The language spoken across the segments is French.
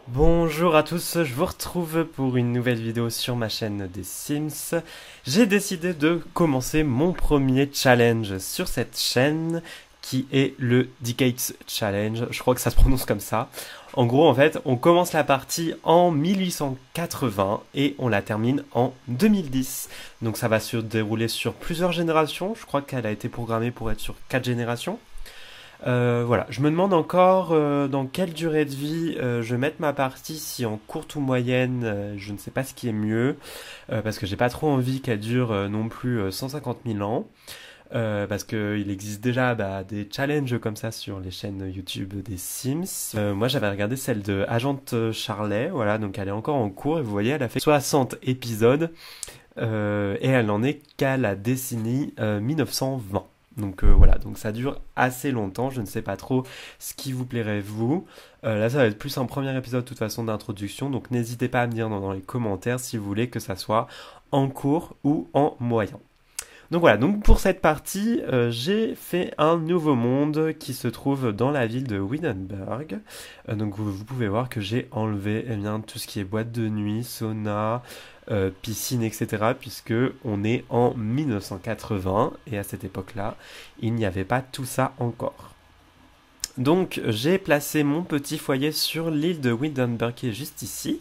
Bonjour à tous, je vous retrouve pour une nouvelle vidéo sur ma chaîne des Sims. J'ai décidé de commencer mon premier challenge sur cette chaîne qui est le Decades Challenge, je crois que ça se prononce comme ça. En gros, en fait, on commence la partie en 1880 et on la termine en 2010. Donc ça va se dérouler sur plusieurs générations, je crois qu'elle a été programmée pour être sur 4 générations. Voilà, je me demande encore dans quelle durée de vie je vais mettre ma partie, si en courte ou moyenne, je ne sais pas ce qui est mieux, parce que j'ai pas trop envie qu'elle dure non plus 150 000 ans, parce qu'il existe déjà des challenges comme ça sur les chaînes YouTube des Sims. Moi j'avais regardé celle de Agent Charlet, voilà, donc elle est encore en cours, et vous voyez, elle a fait 60 épisodes, et elle n'en est qu'à la décennie 1920. Donc voilà, donc ça dure assez longtemps, je ne sais pas trop ce qui vous plairait vous. Là ça va être plus un premier épisode de toute façon d'introduction, donc n'hésitez pas à me dire dans les commentaires si vous voulez que ça soit en court ou en moyen. Donc voilà, donc pour cette partie, j'ai fait un nouveau monde qui se trouve dans la ville de Windenburg. Donc vous pouvez voir que j'ai enlevé bien, tout ce qui est boîte de nuit, sauna, piscine, etc. Puisque on est en 1980 et à cette époque-là, il n'y avait pas tout ça encore. Donc j'ai placé mon petit foyer sur l'île de Windenburg qui est juste ici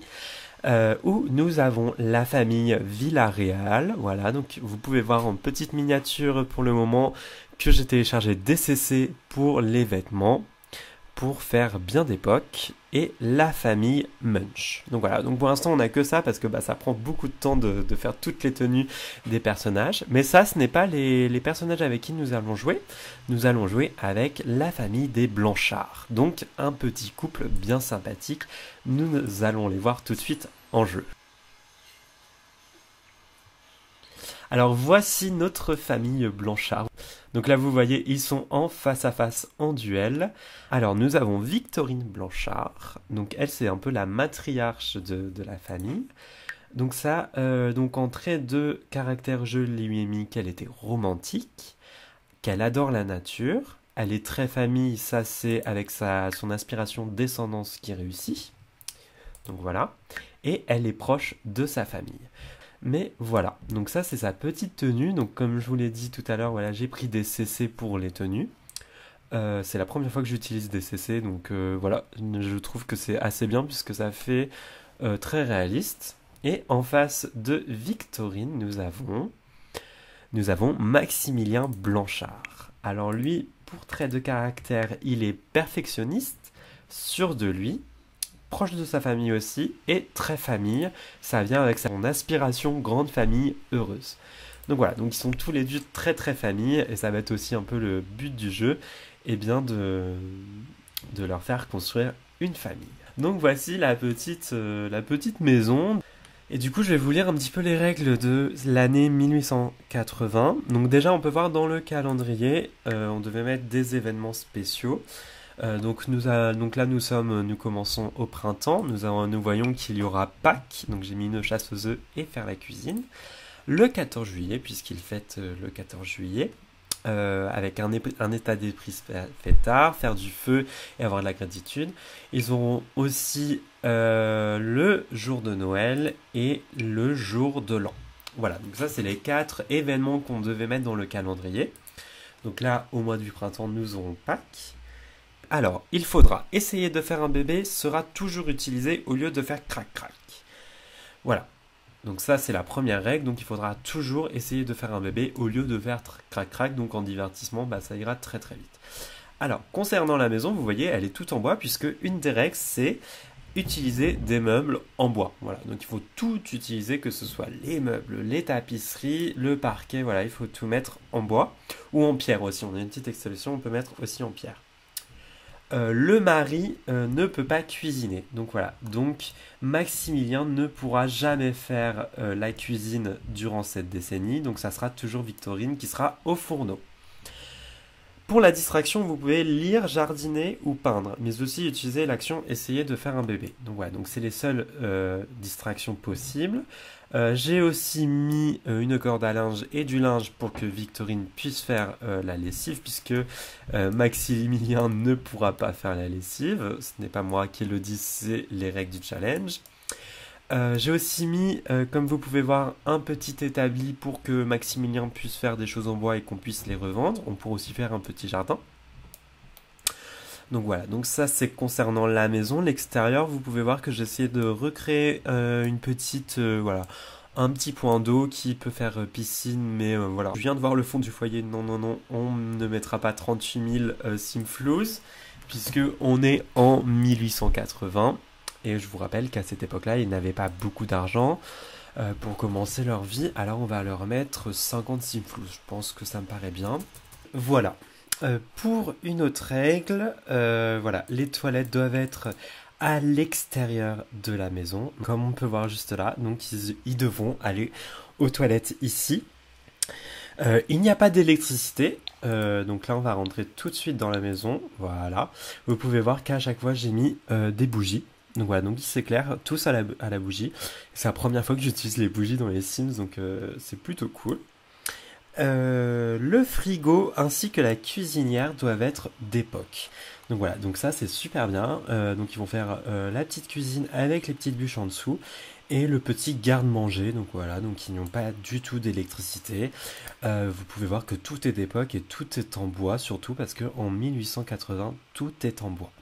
où nous avons la famille Villarreal. Voilà, donc vous pouvez voir en petite miniature pour le moment que j'ai téléchargé DCC pour les vêtements, pour faire bien d'époque, et la famille Munch. Donc voilà, donc pour l'instant on n'a que ça parce que ça prend beaucoup de temps de faire toutes les tenues des personnages. Mais ça, ce n'est pas les personnages avec qui nous allons jouer. Nous allons jouer avec la famille des Blanchards. Donc un petit couple bien sympathique. Nous allons les voir tout de suite en jeu. Alors voici notre famille Blanchard. Donc là vous voyez, ils sont en face à face en duel. Alors nous avons Victorine Blanchard. Donc elle, c'est un peu la matriarche de la famille. Donc ça, donc en trait de caractère, je lui ai mis qu'elle était romantique, qu'elle adore la nature. Elle est très famille, ça c'est avec son aspiration descendance qui réussit. Donc voilà. Et elle est proche de sa famille. Mais voilà, donc ça c'est sa petite tenue. Donc comme je vous l'ai dit tout à l'heure, voilà, j'ai pris des CC pour les tenues. C'est la première fois que j'utilise des CC, donc voilà, je trouve que c'est assez bien puisque ça fait très réaliste. Et en face de Victorine, nous avons Maximilien Blanchard. Alors lui, pour trait de caractère, il est perfectionniste, sûr de lui, proche de sa famille aussi, et très famille. Ça vient avec son aspiration grande famille heureuse. Donc voilà, donc ils sont tous les deux très très famille, et ça va être aussi un peu le but du jeu, et bien de leur faire construire une famille. Donc voici la petite maison. Et du coup, je vais vous lire un petit peu les règles de l'année 1880. Donc déjà, on peut voir dans le calendrier, on devait mettre des événements spéciaux. Donc là, nous commençons au printemps. Nous voyons qu'il y aura Pâques. Donc j'ai mis une chasse aux œufs et faire la cuisine. Le 14 juillet, puisqu'il fête le 14 juillet. Avec un état d'esprit fêtard, faire du feu et avoir de la gratitude. Ils auront aussi le jour de Noël et le jour de l'an. Voilà, donc ça c'est les 4 événements qu'on devait mettre dans le calendrier. Donc là, au mois du printemps, nous aurons Pâques. Alors, il faudra essayer de faire un bébé sera toujours utilisé au lieu de faire crac-crac. Voilà. Donc ça, c'est la première règle. Donc il faudra toujours essayer de faire un bébé au lieu de faire crac-crac. Donc en divertissement, ça ira très très vite. Alors, concernant la maison, vous voyez, elle est toute en bois puisque une des règles, c'est utiliser des meubles en bois. Voilà, donc il faut tout utiliser, que ce soit les meubles, les tapisseries, le parquet, voilà, il faut tout mettre en bois ou en pierre aussi. On a une petite exception, on peut mettre aussi en pierre. Le mari ne peut pas cuisiner. Donc voilà. Donc Maximilien ne pourra jamais faire la cuisine durant cette décennie. Donc ça sera toujours Victorine qui sera au fourneau. Pour la distraction, vous pouvez lire, jardiner ou peindre, mais aussi utiliser l'action essayer de faire un bébé. Donc voilà, donc c'est les seules distractions possibles. J'ai aussi mis une corde à linge et du linge pour que Victorine puisse faire la lessive, puisque Maximilien ne pourra pas faire la lessive. Ce n'est pas moi qui le dis, c'est les règles du challenge. J'ai aussi mis, comme vous pouvez voir, un petit établi pour que Maximilien puisse faire des choses en bois et qu'on puisse les revendre. On pourra aussi faire un petit jardin. Donc voilà, donc ça c'est concernant la maison. L'extérieur, vous pouvez voir que j'ai essayé de recréer une petite, voilà, un petit point d'eau qui peut faire piscine, mais voilà. Je viens de voir le fond du foyer, non, non, non, on ne mettra pas 38 000 simflouz, puisque on est en 1880. Et je vous rappelle qu'à cette époque-là, ils n'avaient pas beaucoup d'argent pour commencer leur vie. Alors on va leur mettre 50 simflouz. Je pense que ça me paraît bien. Voilà. Pour une autre règle, voilà, les toilettes doivent être à l'extérieur de la maison, comme on peut voir juste là. Donc ils devront aller aux toilettes ici. Il n'y a pas d'électricité, donc là on va rentrer tout de suite dans la maison. Voilà. Vous pouvez voir qu'à chaque fois j'ai mis des bougies. Donc voilà, donc ils s'éclairent tous à la bougie. C'est la première fois que j'utilise les bougies dans les Sims, donc c'est plutôt cool. Le frigo ainsi que la cuisinière doivent être d'époque. Donc voilà, donc ça c'est super bien. Donc ils vont faire la petite cuisine avec les petites bûches en dessous et le petit garde-manger. Donc voilà, donc ils n'ont pas du tout d'électricité. Vous pouvez voir que tout est d'époque et tout est en bois, surtout parce qu'en 1880 tout est en bois.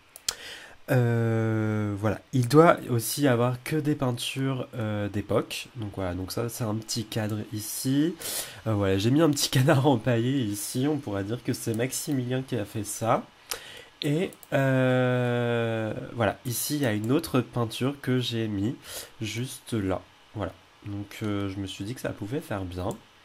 Voilà, il doit aussi avoir que des peintures d'époque. Donc voilà, donc ça c'est un petit cadre ici. Voilà, j'ai mis un petit canard empaillé ici. On pourrait dire que c'est Maximilien qui a fait ça. Et voilà, ici il y a une autre peinture que j'ai mis juste là. Voilà, donc je me suis dit que ça pouvait faire bien.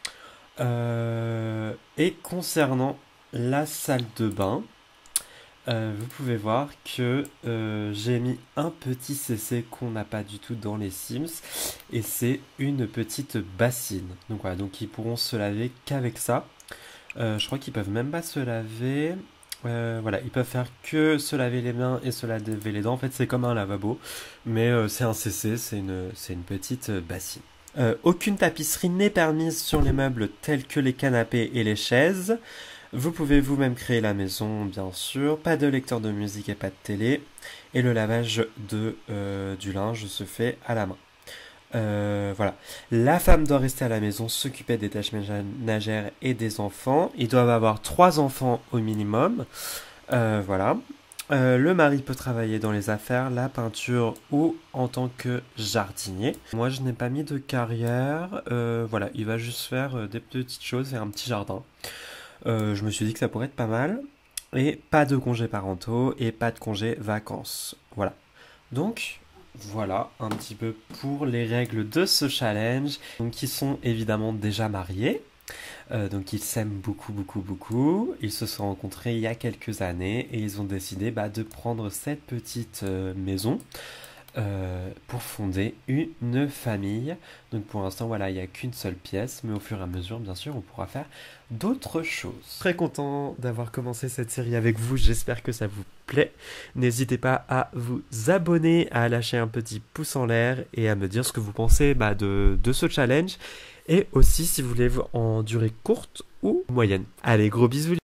Et concernant la salle de bain, vous pouvez voir que j'ai mis un petit CC qu'on n'a pas du tout dans les Sims et c'est une petite bassine. Donc voilà, donc ils pourront se laver qu'avec ça. Je crois qu'ils peuvent même pas se laver. Voilà, ils peuvent faire que se laver les mains et se laver les dents. En fait, c'est comme un lavabo, mais c'est un CC, c'est une petite bassine. Aucune tapisserie n'est permise sur les meubles tels que les canapés et les chaises. Vous pouvez vous-même créer la maison, bien sûr. Pas de lecteur de musique et pas de télé. Et le lavage du linge se fait à la main. Voilà. La femme doit rester à la maison, s'occuper des tâches ménagères et des enfants. Ils doivent avoir 3 enfants au minimum. Voilà. Le mari peut travailler dans les affaires, la peinture ou en tant que jardinier. Moi, je n'ai pas mis de carrière. Voilà, il va juste faire des petites choses et un petit jardin. Je me suis dit que ça pourrait être pas mal. Et pas de congés parentaux et pas de congés vacances. Voilà. Donc, voilà un petit peu pour les règles de ce challenge. Donc, ils sont évidemment déjà mariés. Donc, ils s'aiment beaucoup, beaucoup, beaucoup. Ils se sont rencontrés il y a quelques années et ils ont décidé de prendre cette petite maison pour fonder une famille. Donc pour l'instant, voilà, il n'y a qu'une seule pièce, mais au fur et à mesure, bien sûr, on pourra faire d'autres choses. Très content d'avoir commencé cette série avec vous, j'espère que ça vous plaît. N'hésitez pas à vous abonner, à lâcher un petit pouce en l'air et à me dire ce que vous pensez de ce challenge. Et aussi si vous voulez en durée courte ou moyenne. Allez, gros bisous.